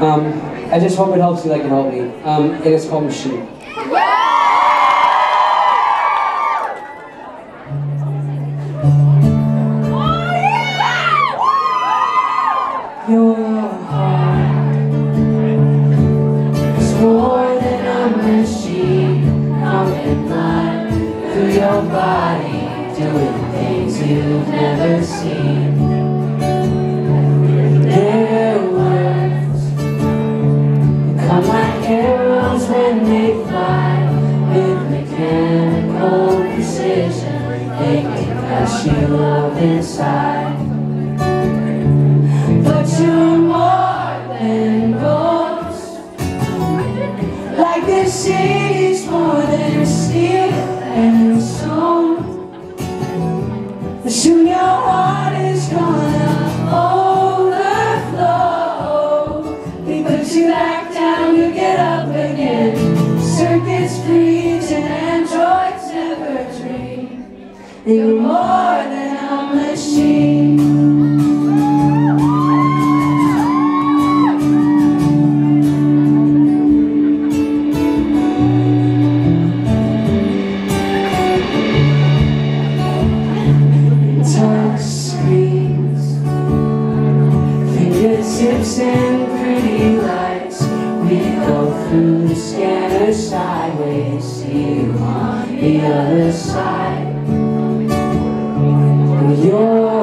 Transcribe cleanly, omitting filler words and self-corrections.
I just hope it helps you like it helped me. And it's called Machine. Your heart is more than a machine, pumping blood through your body, doing things you've never seen. Their words come like arrows when they fly, with mechanical precision. They can crush you up inside. But you're more than gold, like this city's more than steel and stone. Soon your heart is gonna overflow. They put you back down, you get up again. Circuits freeze and androids never dream. You're more than a machine. Tips and pretty lights, we go through the scanner sideways, see you on the other side. You're